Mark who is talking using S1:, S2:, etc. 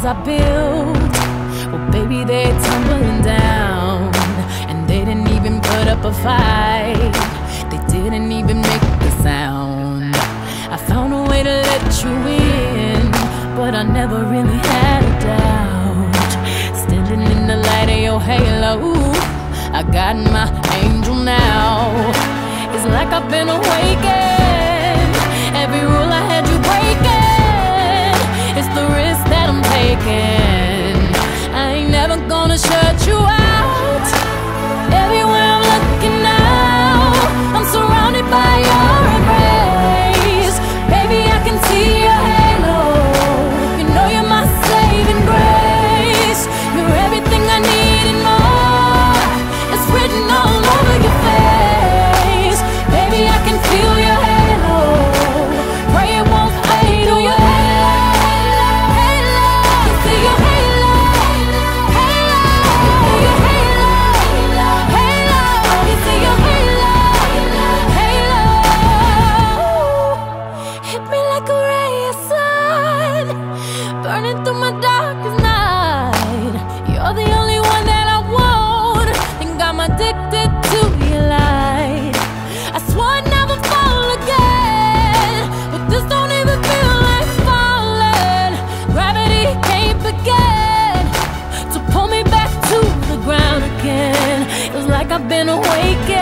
S1: I built, well baby, they're tumbling down. And they didn't even put up a fight, they didn't even make the sound. I found a way to let you in, but I never really had a doubt. Standing in the light of your halo, I got my angel now. It's like I've been awakened. Every rule I had you breaking, it's the risk that I'm taking. I ain't never gonna shut you out. Everywhere I'm looking now, I'm surrounded by your embrace. Baby, I can see your halo. You know you're my saving grace. You're everything I need and more. It's written all over your face. Baby, I can feel your halo. Pray it won't fade. Oh, your halo, halo. I see your halo, halo. Your halo, halo. I see your halo, halo. Hit me like a ray of sun, burning through my darkest night. You're the only one that I want, think I'm addicted to your light. I swore I'd never fall again, but this don't even feel like falling. Gravity can't begin to pull me back to the ground again. It's like I've been awakened.